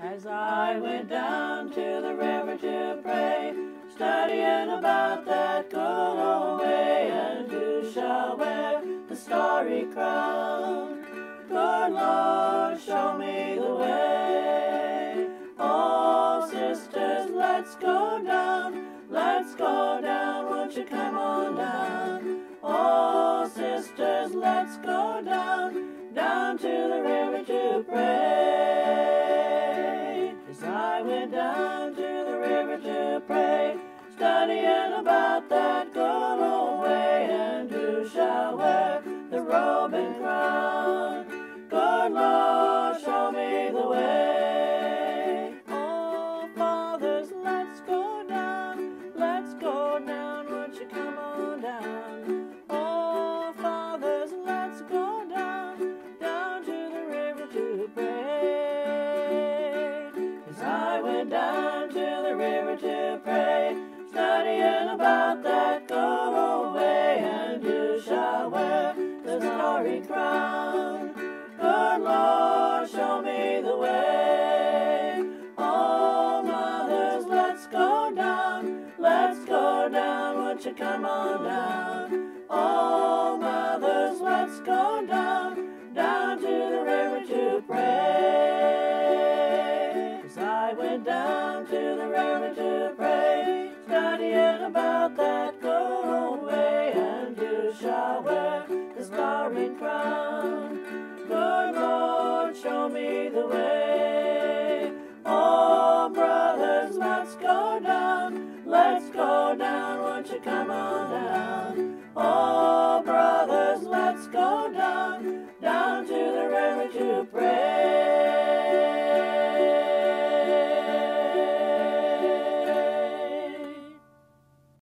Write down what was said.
As I went down to the river to pray, studying about that good old way, and who shall wear the starry crown? Good Lord, show me the way. Oh, sisters, let's go down, won't you come on down? Oh, sisters, let's go down to the river to pray. As I went down to the river to pray, studying about that good old way, and who shall wear the robe and crown? Good Lord, show me the way. Oh, fathers, let's go down, won't you come on down? Oh, fathers, let's go down to the river to pray. As I went down to the river to pray, studying about that good old way, and who shall wear the starry crown? Good Lord, show me the way. Oh, mothers, let's go down, won't you come on down? Oh, mothers, let's go down to the river to pray. As I went down to the river to pray, studying about that good old way, and who shall wear the starry crown? Good Lord, show me the way.